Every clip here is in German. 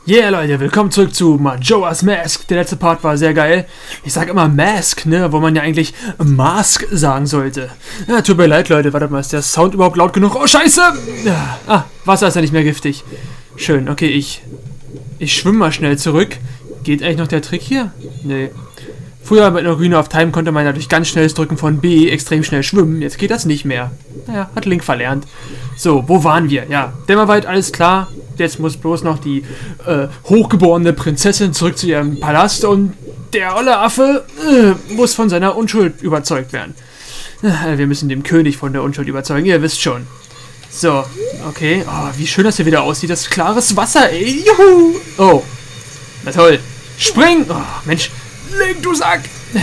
Yeah, Leute, willkommen zurück zu Majora's Mask. Der letzte Part war sehr geil. Ich sage immer Mask, ne, wo man ja eigentlich Mask sagen sollte. Ja, tut mir leid, Leute. Warte mal, ist der Sound überhaupt laut genug? Oh, scheiße! Ja, Wasser ist ja nicht mehr giftig. Schön, okay, ich schwimme mal schnell zurück. Geht eigentlich noch der Trick hier? Nee. Früher mit Ocarina of Time konnte man dadurch ganz schnelles Drücken von B extrem schnell schwimmen. Jetzt geht das nicht mehr. Naja, hat Link verlernt. So, wo waren wir? Ja, Dämmerwald, alles klar. Jetzt muss bloß noch die hochgeborene Prinzessin zurück zu ihrem Palast und der olle Affe muss von seiner Unschuld überzeugt werden. Wir müssen dem König von der Unschuld überzeugen, ihr wisst schon. So, okay. Oh, wie schön das hier wieder aussieht. Das klares Wasser, ey. Juhu! Oh, na toll. Spring! Oh, Mensch. Link, du Sack!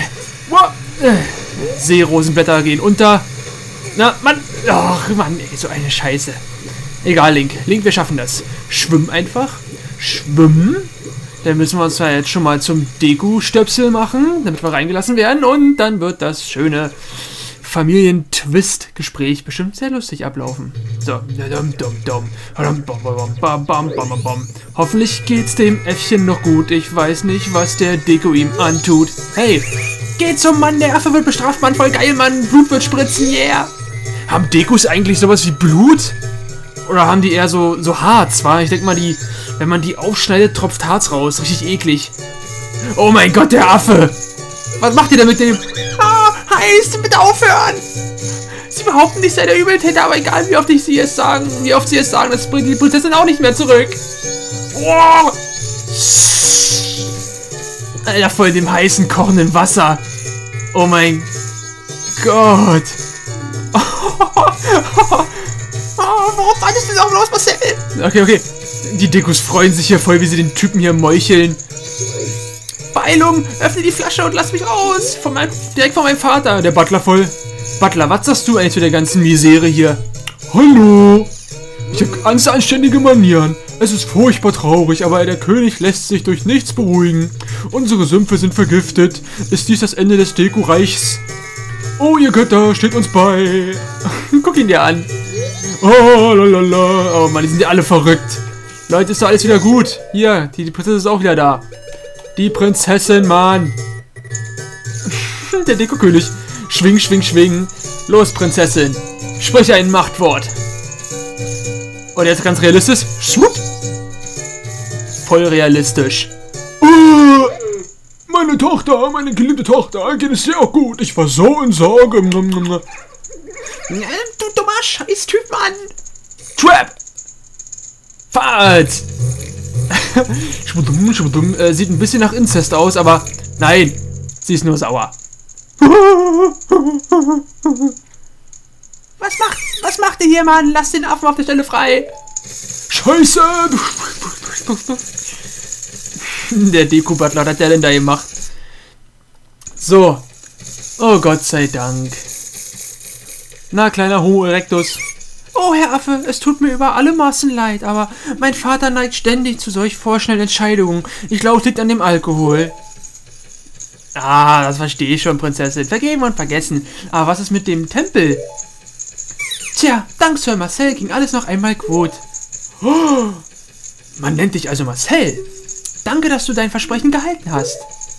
Seerosenblätter gehen unter. Na, Mann. Ach, Mann, ey, so eine Scheiße. Egal, Link. Link, wir schaffen das. Schwimm einfach. Schwimmen. Dann müssen wir uns zwar jetzt schon mal zum Deku-Stöpsel machen, damit wir reingelassen werden. Und dann wird das schöne Familientwist-Gespräch bestimmt sehr lustig ablaufen. So. Hoffentlich geht's dem Äffchen noch gut. Ich weiß nicht, was der Deku ihm antut. Hey, geh zum Mann, der Affe wird bestraft, Mann. Voll geil, Mann. Blut wird spritzen, yeah. Haben Dekus eigentlich sowas wie Blut? Oder haben die eher so Harz, wa? Ich denke mal, wenn man die aufschneidet, tropft Harz raus. Richtig eklig. Oh mein Gott, der Affe! Was macht ihr da mit dem? Heißt, bitte aufhören! Sie behaupten nicht, sei der Übeltäter, aber egal, wie oft sie es sagen, das bringt die Prinzessin auch nicht mehr zurück. Wow. Alter, voll in dem heißen, kochenden Wasser. Oh mein Gott. Warum fandest du das auch bloß, Marcel? Okay. Die Dekus freuen sich hier voll, wie sie den Typen hier meucheln. Beeilung, öffne die Flasche und lass mich raus. Direkt von meinem Vater. Der Butler voll. Butler, was sagst du eigentlich zu der ganzen Misere hier? Hallo. Ich habe ganz anständige Manieren. Es ist furchtbar traurig, aber der König lässt sich durch nichts beruhigen. Unsere Sümpfe sind vergiftet. Ist dies das Ende des Deku-Reichs? Oh, ihr Götter, steht uns bei. Guck ihn dir an. Oh, lalala. Oh Mann, die sind ja alle verrückt. Leute, ist doch alles wieder gut. Hier, die Prinzessin ist auch wieder da. Die Prinzessin, Mann. Der Deko-König. Schwing, schwing, schwing. Los, Prinzessin. Sprich ein Machtwort. Und jetzt ganz realistisch. Schwupp. Voll realistisch. Meine Tochter, meine geliebte Tochter, geht es sehr gut. Ich war so in Sorge. Du dummer Scheiß-Typ, Mann. Trap. Fahrt. Sieht ein bisschen nach Inzest aus, aber nein, sie ist nur sauer. Was macht ihr hier, Mann? Lass den Affen auf der Stelle frei. Scheiße. Der Deku-Butler, was hat der denn da gemacht? So. Oh Gott sei Dank. Na, kleiner Homo erectus. Oh, Herr Affe, es tut mir über alle Maßen leid, aber mein Vater neigt ständig zu solch vorschnellen Entscheidungen. Ich glaube, es liegt an dem Alkohol. Das verstehe ich schon, Prinzessin. Vergeben und vergessen. Aber was ist mit dem Tempel? Tja, dank Sir Marcel ging alles noch einmal gut. Oh, man nennt dich also Marcel. Danke, dass du dein Versprechen gehalten hast.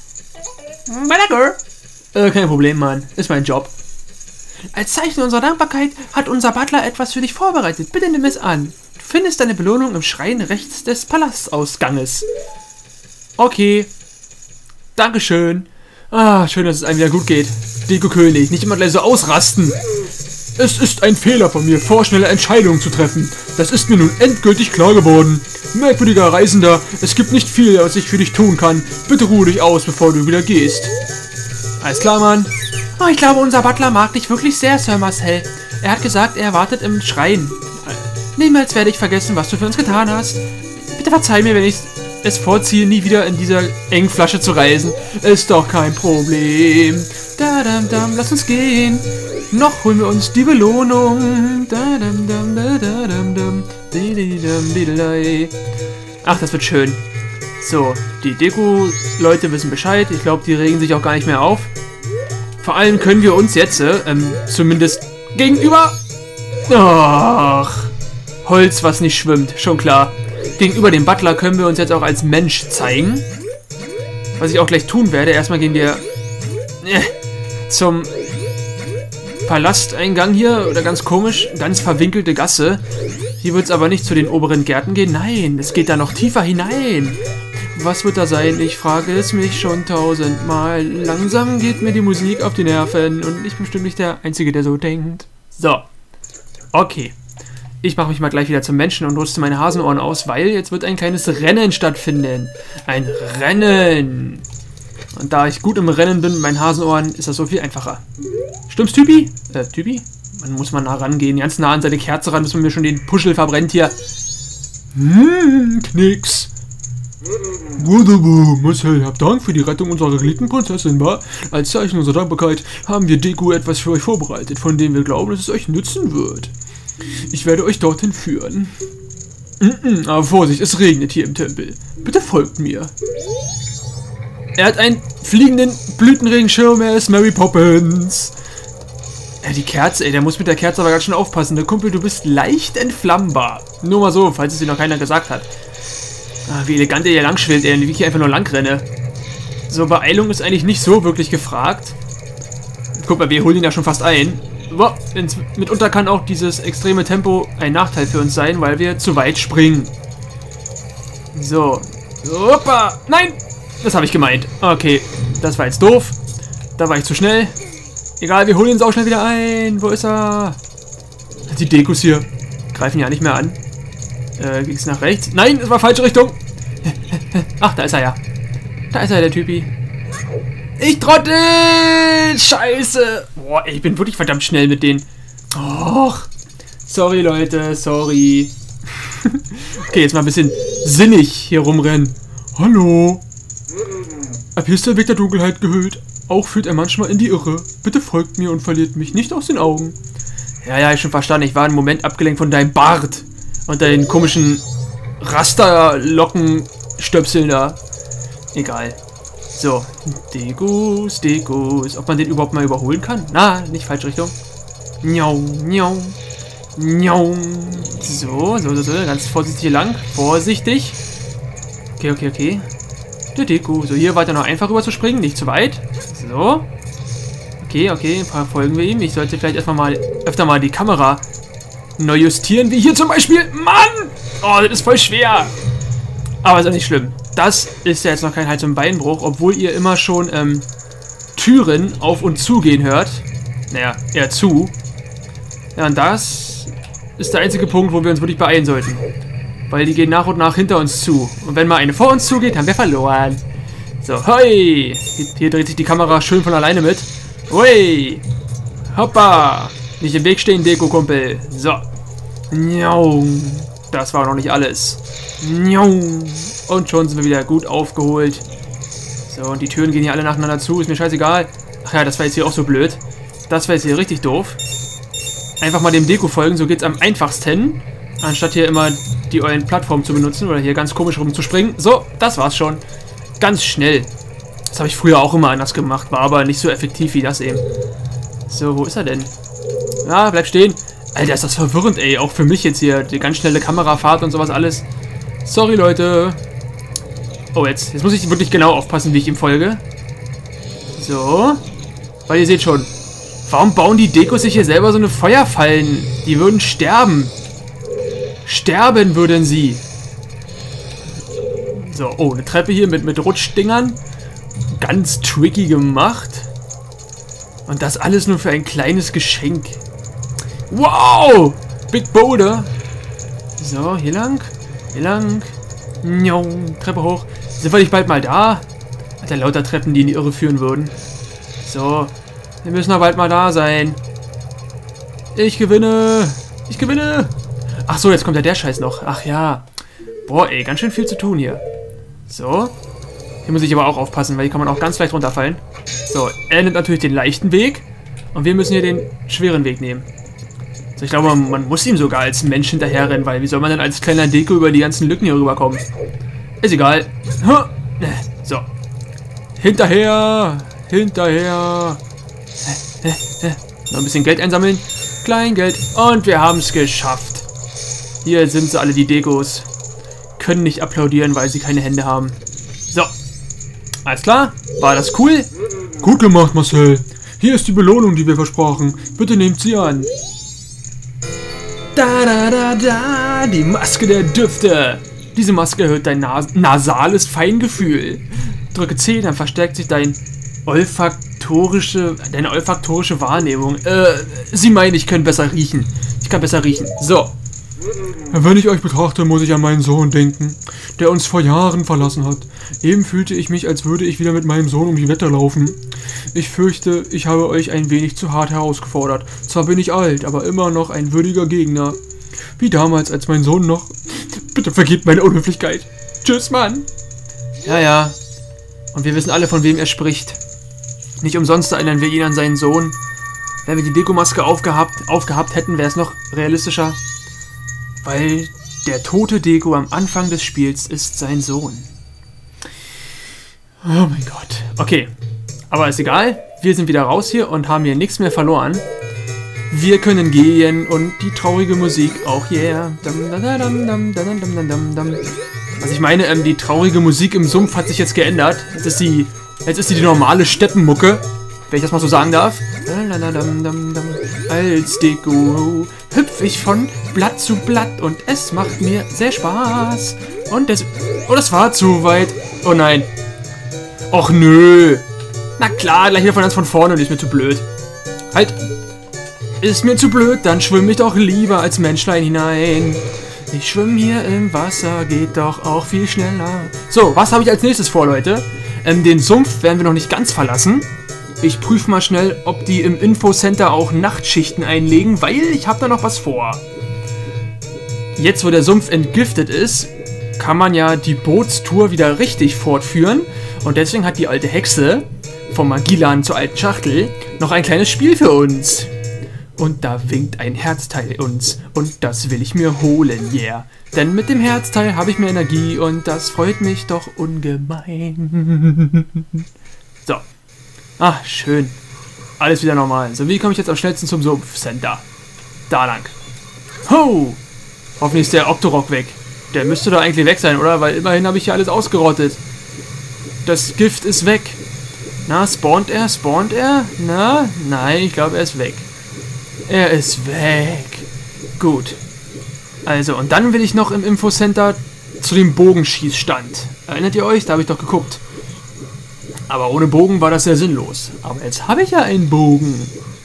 Kein Problem, Mann. Ist mein Job. Als Zeichen unserer Dankbarkeit hat unser Butler etwas für dich vorbereitet. Bitte nimm es an. Du findest deine Belohnung im Schrein rechts des Palastausganges. Okay. Dankeschön. Schön, dass es einem wieder gut geht. Deko-König, nicht immer gleich so ausrasten. Es ist ein Fehler von mir, vorschnelle Entscheidungen zu treffen. Das ist mir nun endgültig klar geworden. Merkwürdiger Reisender, es gibt nicht viel, was ich für dich tun kann. Bitte ruhe dich aus, bevor du wieder gehst. Alles klar, Mann. Oh, ich glaube, unser Butler mag dich wirklich sehr, Sir Marcel. Er hat gesagt, er wartet im Schrein. Niemals werde ich vergessen, was du für uns getan hast. Bitte verzeih mir, wenn ich es vorziehe, nie wieder in dieser engen Flasche zu reisen. Ist doch kein Problem. Lass uns gehen. Noch holen wir uns die Belohnung. Ach, das wird schön. So, die Deko-Leute wissen Bescheid. Ich glaube, die regen sich auch gar nicht mehr auf. Vor allem können wir uns jetzt, zumindest gegenüber... Ach, Holz, was nicht schwimmt, schon klar. gegenüber dem Butler können wir uns jetzt auch als Mensch zeigen. Was ich auch gleich tun werde. Erstmal gehen wir zum Palasteingang hier. Oder ganz komisch, ganz verwinkelte Gasse. Hier wird es aber nicht zu den oberen Gärten gehen. Nein, es geht da noch tiefer hinein. Was wird da sein? Ich frage es mich schon 1000-mal. Langsam geht mir die Musik auf die Nerven. Und ich bin bestimmt nicht der Einzige, der so denkt. So. Okay. Ich mache mich mal gleich wieder zum Menschen und rüste meine Hasenohren aus, weil jetzt wird ein kleines Rennen stattfinden. Ein Rennen. Und da ich gut im Rennen bin mit meinen Hasenohren, ist das so viel einfacher. Stimmt's, Typi? Typi? Man muss mal nah rangehen, ganz nah an seine Kerze ran, bis man mir schon den Puschel verbrennt hier. Knicks. Wunderbar, Marcel, habt Dank für die Rettung unserer geliebten Prinzessin, wa? Als Zeichen unserer Dankbarkeit haben wir Deku etwas für euch vorbereitet, von dem wir glauben, dass es euch nützen wird. Ich werde euch dorthin führen. Aber Vorsicht, es regnet hier im Tempel. Bitte folgt mir. Er hat einen fliegenden Blütenregenschirm, er ist Mary Poppins. Die Kerze, ey, der muss mit der Kerze aber ganz schön aufpassen. Der Kumpel, du bist leicht entflammbar. Nur mal so, falls es dir noch keiner gesagt hat. Wie elegant er hier lang schwillt, ey, wie ich hier einfach nur lang renne. So, Beeilung ist eigentlich nicht so wirklich gefragt. Guck mal, wir holen ihn ja schon fast ein. Boah, mitunter kann auch dieses extreme Tempo ein Nachteil für uns sein, weil wir zu weit springen. So. Hoppa! Nein! Das habe ich gemeint. Okay, das war jetzt doof. Da war ich zu schnell. Egal, wir holen ihn auch schnell wieder ein. Wo ist er? Die Dekos hier greifen ja nicht mehr an. Ging es nach rechts? Nein, es war falsche Richtung. Ach, da ist er ja. Da ist er, der Typi. Ich trottel! Scheiße! Boah, ey, ich bin wirklich verdammt schnell mit denen. Och. Sorry, Leute, sorry. Okay, jetzt mal ein bisschen sinnig hier rumrennen. Hallo. Ab hier ist der Weg der Dunkelheit gehüllt. Auch führt er manchmal in die Irre. Bitte folgt mir und verliert mich nicht aus den Augen. Ja, ich schon verstanden. Ich war einen Moment abgelenkt von deinem Bart. Und deinen komischen Rasterlockenstöpseln da. Egal. So. Dekus. Ob man den überhaupt mal überholen kann? Na, nicht falsche Richtung. Njau. So. Ganz vorsichtig hier lang. Vorsichtig. Okay. Der Deku. So, hier weiter noch einfach rüber zu springen. Nicht zu weit. So. Okay. Folgen wir ihm. Ich sollte vielleicht öfter mal die Kamera neu justieren. Wie hier zum Beispiel. Mann! Oh, das ist voll schwer. Aber ist auch nicht schlimm. Das ist ja jetzt noch kein Hals- und Beinbruch, obwohl ihr immer schon Türen auf und zu gehen hört. Naja, eher zu. Ja, und das ist der einzige Punkt, wo wir uns wirklich beeilen sollten. Weil die gehen nach und nach hinter uns zu. Und wenn mal eine vor uns zugeht, haben wir verloren. So, hoi! Hier dreht sich die Kamera schön von alleine mit. Hui! Hoppa! Nicht im Weg stehen, Deko-Kumpel. So. Das war noch nicht alles. Und schon sind wir wieder gut aufgeholt. So, und die Türen gehen hier alle nacheinander zu. Ist mir scheißegal. Ach ja, das war jetzt hier auch so blöd. Das war jetzt hier richtig doof. Einfach mal dem Deko folgen, so geht's am einfachsten. Anstatt hier immer die ollen Plattformen zu benutzen oder hier ganz komisch rumzuspringen. So, das war's schon. Ganz schnell. Das habe ich früher auch immer anders gemacht, war aber nicht so effektiv wie das eben. So, wo ist er denn? Ja, bleib stehen. Alter, ist das verwirrend, ey. Auch für mich jetzt hier. Die ganz schnelle Kamerafahrt und sowas alles. Sorry, Leute. Oh, jetzt muss ich wirklich genau aufpassen, wie ich ihm folge. So. Weil ihr seht schon. Warum bauen die Dekos sich hier selber so eine Feuerfallen? Die würden sterben. Sterben würden sie. So, oh, eine Treppe hier mit Rutschdingern. Ganz tricky gemacht. Und das alles nur für ein kleines Geschenk. Wow! Big Boulder. So, hier lang. Treppe hoch. Sind wir nicht bald mal da? Hat er lauter Treppen, die in die Irre führen würden. So. Wir müssen doch bald mal da sein. Ich gewinne. Ach so, jetzt kommt ja der Scheiß noch. Ach ja. Boah, ey, ganz schön viel zu tun hier. So. Hier muss ich aber auch aufpassen, weil hier kann man auch ganz leicht runterfallen. So, er nimmt natürlich den leichten Weg. Und wir müssen hier den schweren Weg nehmen. So, ich glaube, man muss ihm sogar als Mensch hinterherrennen, weil wie soll man denn als kleiner Deko über die ganzen Lücken hier rüberkommen? Ist egal. So. Hinterher. Noch ein bisschen Geld einsammeln. Kleingeld. Und wir haben es geschafft. Hier sind sie alle, die Dekos. können nicht applaudieren, weil sie keine Hände haben. So. Alles klar? War das cool? Gut gemacht, Marcel. Hier ist die Belohnung, die wir versprachen. Bitte nehmt sie an. Da da da da, die Maske der Düfte. Diese Maske erhöht dein nasales Feingefühl. Drücke C, dann verstärkt sich deine olfaktorische Wahrnehmung. Sie meinen, ich kann besser riechen. Ich kann besser riechen. So. Wenn ich euch betrachte, muss ich an meinen Sohn denken, der uns vor Jahren verlassen hat. Eben fühlte ich mich, als würde ich wieder mit meinem Sohn um die Wette laufen. Ich fürchte, ich habe euch ein wenig zu hart herausgefordert. Zwar bin ich alt, aber immer noch ein würdiger Gegner. Wie damals, als mein Sohn noch... Bitte vergebt meine Unhöflichkeit. Tschüss, Mann. Ja, ja. Und wir wissen alle, von wem er spricht. Nicht umsonst erinnern wir ihn an seinen Sohn. Wenn wir die Dekomaske aufgehabt hätten, wäre es noch realistischer. Weil der tote Deko am Anfang des Spiels ist sein Sohn. Oh mein Gott. Okay. Aber ist egal. Wir sind wieder raus hier und haben hier nichts mehr verloren. Wir können gehen und die traurige Musik auch, yeah. Was ich meine, die traurige Musik im Sumpf hat sich jetzt geändert. Jetzt ist die normale Steppenmucke, wenn ich das mal so sagen darf. Als Deko hüpf ich von Blatt zu Blatt und es macht mir sehr Spaß. Und das war zu weit. Oh nein. Och nö. Na klar, gleich wieder von vorne und die ist mir zu blöd. Halt. Ist mir zu blöd, dann schwimme ich doch lieber als Menschlein hinein. Ich schwimme hier im Wasser, geht doch auch viel schneller. So, was habe ich als nächstes vor, Leute? Den Sumpf werden wir noch nicht ganz verlassen. Ich prüfe mal schnell, ob die im Infocenter auch Nachtschichten einlegen, weil ich habe da noch was vor. Jetzt, wo der Sumpf entgiftet ist, kann man ja die Bootstour wieder richtig fortführen. Und deswegen hat die alte Hexe vom Magilan zur alten Schachtel noch ein kleines Spiel für uns. Und da winkt ein Herzteil uns. Und das will ich mir holen, yeah. Denn mit dem Herzteil habe ich mehr Energie und das freut mich doch ungemein. So. Ah, schön. Alles wieder normal. So, wie komme ich jetzt am schnellsten zum Sumpfcenter? Da lang. Ho! Hoffentlich ist der Octorok weg. Der müsste doch eigentlich weg sein, oder? Weil immerhin habe ich hier alles ausgerottet. Das Gift ist weg. Na, spawnt er? Spawnt er? Na? Nein, ich glaube, er ist weg. Er ist weg. Gut. Also, und dann will ich noch im Infocenter zu dem Bogenschießstand. Erinnert ihr euch? Da habe ich doch geguckt. Aber ohne Bogen war das sehr sinnlos. Aber jetzt habe ich ja einen Bogen.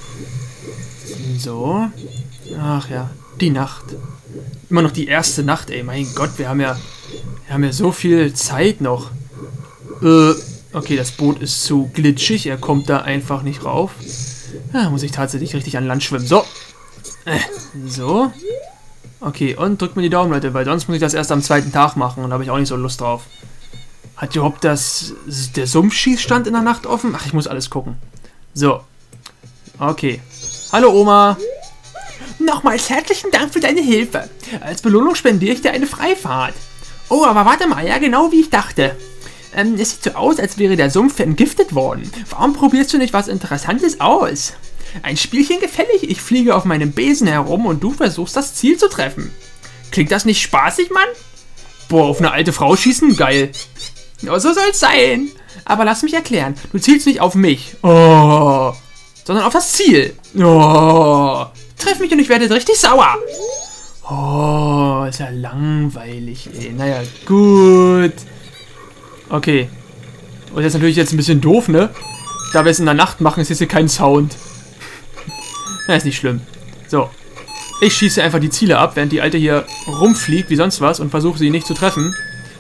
So. Ach ja, die Nacht. Immer noch die erste Nacht, ey. Mein Gott, wir haben ja so viel Zeit noch. Okay, das Boot ist zu glitschig. Er kommt da einfach nicht rauf. Da muss ich tatsächlich richtig an Land schwimmen. So. So. Okay, und drückt mir die Daumen, Leute, weil sonst muss ich das erst am zweiten Tag machen und da habe ich auch nicht so Lust drauf. Hat überhaupt der Sumpfschießstand in der Nacht offen? Ach, ich muss alles gucken. So. Okay. Hallo, Oma. Nochmals herzlichen Dank für deine Hilfe. Als Belohnung spendiere ich dir eine Freifahrt. Oh, aber warte mal, ja, genau wie ich dachte. Es sieht so aus, als wäre der Sumpf entgiftet worden. Warum probierst du nicht was Interessantes aus? Ein Spielchen gefällig. Ich fliege auf meinem Besen herum und du versuchst, das Ziel zu treffen. Klingt das nicht spaßig, Mann? Boah, auf eine alte Frau schießen? Geil. Ja, so soll's sein. Aber lass mich erklären. Du zielst nicht auf mich. Oh. Sondern auf das Ziel. Oh. Treff mich und ich werde richtig sauer. Oh, ist ja langweilig, ey. Naja, gut. Okay. Und das ist natürlich jetzt ein bisschen doof, ne? Da wir es in der Nacht machen, ist jetzt hier kein Sound. Na, ist nicht schlimm. So. Ich schieße einfach die Ziele ab, während die Alte hier rumfliegt, wie sonst was, und versuche sie nicht zu treffen.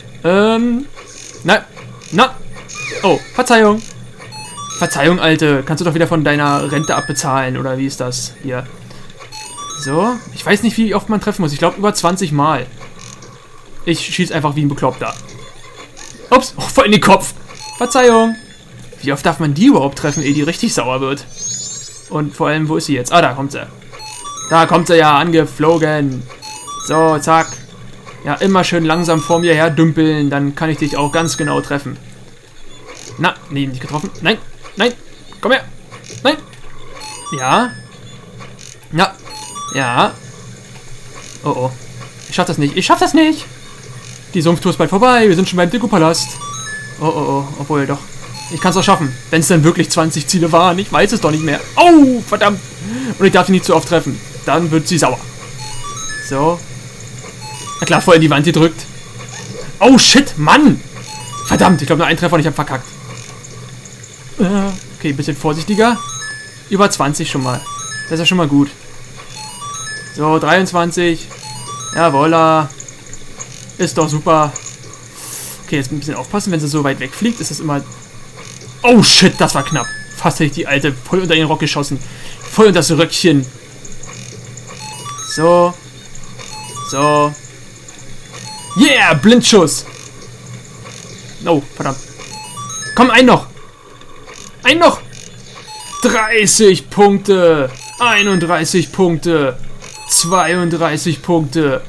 Na. Oh, Verzeihung. Verzeihung, Alte. Kannst du doch wieder von deiner Rente abbezahlen, oder wie ist das hier? So. Ich weiß nicht, wie oft man treffen muss. Ich glaube, über 20 Mal. Ich schieße einfach wie ein Bekloppter. Ups, oh, voll in den Kopf. Verzeihung. Wie oft darf man die überhaupt treffen, ehe die richtig sauer wird? Und vor allem, wo ist sie jetzt? Ah, da kommt sie. Da kommt sie ja angeflogen. So, zack. Ja, immer schön langsam vor mir her dümpeln, dann kann ich dich auch ganz genau treffen. Na, nee, nicht getroffen. Nein, nein, komm her. Nein. Ja. Ja. Ja. Oh, oh. Ich schaff das nicht. Ich schaff das nicht. Die Sumpftour ist bald vorbei. Wir sind schon beim Deko-Palast. Oh, oh, oh. Obwohl, doch. Ich kann es auch schaffen. Wenn es dann wirklich 20 Ziele waren. Ich weiß es doch nicht mehr. Oh, verdammt. Und ich darf sie nicht zu oft treffen. Dann wird sie sauer. So. Na klar, voll in die Wand gedrückt. Oh, shit, Mann. Verdammt, ich glaube nur ein Treffer und ich habe verkackt. Okay, ein bisschen vorsichtiger. Über 20 schon mal. Das ist ja schon mal gut. So, 23. Jawolla. Ist doch super. Okay, jetzt ein bisschen aufpassen, wenn sie so weit wegfliegt, ist das immer... Oh shit, das war knapp. Fast hätte ich die Alte voll unter den Rock geschossen. Voll unter das Röckchen. So. So. Yeah, Blindschuss. Oh, verdammt. Komm, ein noch. Ein noch. 30 Punkte. 31 Punkte. 32 Punkte.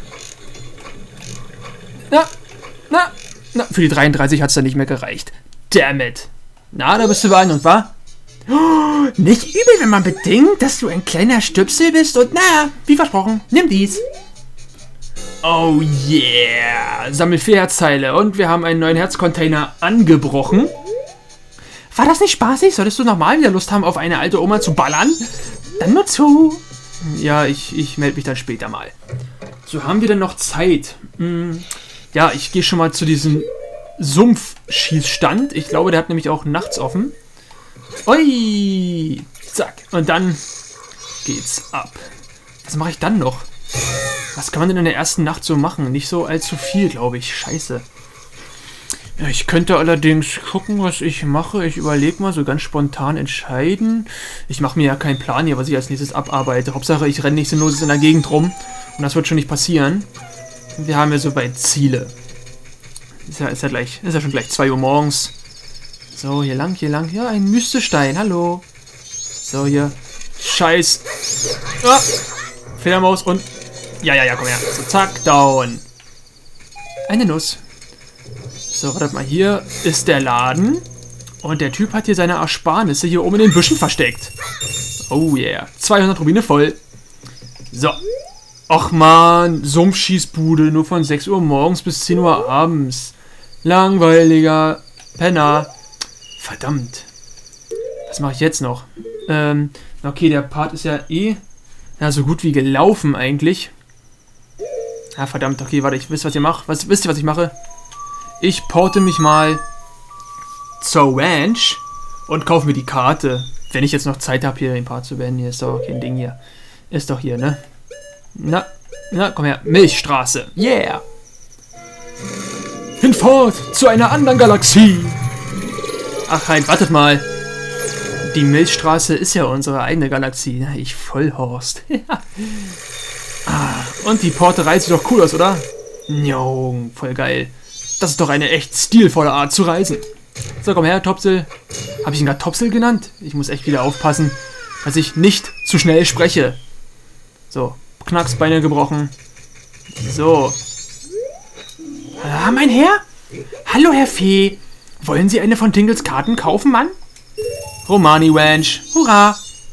Na, für die 33 hat es dann nicht mehr gereicht. Damn it. Na, da bist du beeindruckt, wa? Oh, nicht übel, wenn man bedenkt, dass du ein kleiner Stöpsel bist und na, wie versprochen, nimm dies. Oh yeah. Sammel 4 Herzteile und wir haben einen neuen Herzcontainer angebrochen. War das nicht spaßig? Solltest du nochmal wieder Lust haben, auf eine alte Oma zu ballern? Dann nur zu. Ja, ich melde mich dann später mal. So, haben wir denn noch Zeit? Ja, ich gehe schon mal zu diesem Sumpfschießstand. Ich glaube, der hat nämlich auch nachts offen. Ui! Zack. Und dann geht's ab. Was mache ich dann noch? Was kann man denn in der ersten Nacht so machen? Nicht so allzu viel, glaube ich. Scheiße. Ja, ich könnte allerdings gucken, was ich mache. Ich überlege mal, so ganz spontan entscheiden. Ich mache mir ja keinen Plan hier, was ich als nächstes abarbeite. Hauptsache, ich renne nicht sinnlos in der Gegend rum. Und das wird schon nicht passieren. Wir haben ja so bei Ziele. Ist ja schon gleich 2 Uhr morgens. So, hier lang, hier lang. Ja, ein Mystestein. Hallo. So, hier. Scheiß. Ah, Fledermaus und... Ja, komm her. So, zack, down. Eine Nuss. So, warte mal. Hier ist der Laden. Und der Typ hat hier seine Ersparnisse hier oben in den Büschen versteckt. Oh yeah. 200 Rubine voll. So. Och man, Sumpfschießbude, nur von 6 Uhr morgens bis 10 Uhr abends. Langweiliger Penner. Verdammt. Was mache ich jetzt noch? Okay, der Part ist ja so gut wie gelaufen eigentlich. Ja, verdammt, okay, warte, wisst ihr, was ich mache? Ich porte mich mal zur Ranch und kaufe mir die Karte. Wenn ich jetzt noch Zeit habe, hier den Part zu beenden. Hier ist doch kein Ding hier. Ist doch hier, ne? Na, komm her. Milchstraße. Yeah. Hinfort zu einer anderen Galaxie. Ach, halt, wartet mal. Die Milchstraße ist ja unsere eigene Galaxie. Ich Vollhorst. Und die Porterei sieht doch cool aus, oder? Jo, voll geil. Das ist doch eine echt stilvolle Art zu reisen. So, komm her, Topsel. Habe ich ihn gerade Topsel genannt? Ich muss echt wieder aufpassen, dass ich nicht zu schnell spreche. So, Knacks, Beine gebrochen. So. Ah, mein Herr? Hallo, Herr Fee. Wollen Sie eine von Tingles Karten kaufen, Mann? Romani Ranch. Hurra.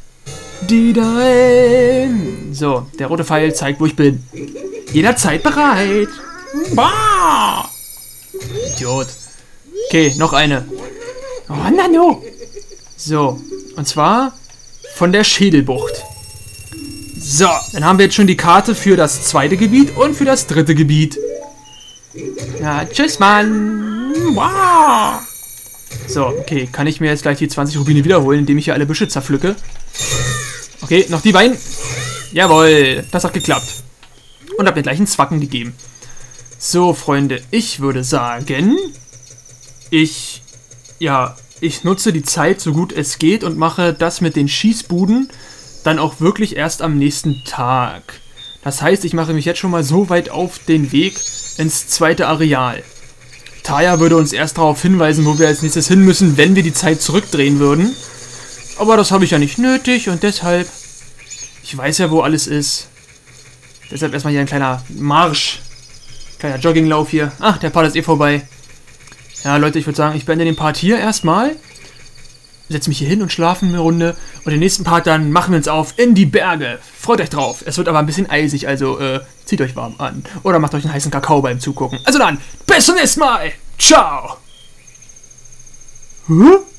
So, der rote Pfeil zeigt, wo ich bin. Jederzeit bereit. Bah! Idiot. Okay, noch eine. Oh, Nano. So, und zwar von der Schädelbucht. So, dann haben wir jetzt schon die Karte für das 2. Gebiet und für das 3. Gebiet. Ja, tschüss, Mann. Wow. So, okay, kann ich mir jetzt gleich die 20 Rubine wiederholen, indem ich hier alle Büsche zerpflücke. Okay, noch die beiden. Jawohl, das hat geklappt. Und hab mir gleich einen Zwacken gegeben. So, Freunde, ich würde sagen, ich nutze die Zeit so gut es geht und mache das mit den Schießbuden dann auch wirklich erst am nächsten Tag. Das heißt, ich mache mich jetzt schon mal so weit auf den Weg ins 2. Areal. Taya würde uns erst darauf hinweisen, wo wir als nächstes hin müssen, wenn wir die Zeit zurückdrehen würden. Aber das habe ich ja nicht nötig und deshalb, ich weiß ja, wo alles ist. Deshalb erstmal hier ein kleiner Marsch. Kleiner Jogginglauf hier. Ach, der Part ist eh vorbei. Ja, Leute, ich würde sagen, ich beende den Part hier erstmal. setze mich hier hin und schlafe eine Runde. Und den nächsten Part dann machen wir uns auf in die Berge. Freut euch drauf. Es wird aber ein bisschen eisig, also zieht euch warm an. Oder macht euch einen heißen Kakao beim Zugucken. Also dann, bis zum nächsten Mal. Ciao. Hä?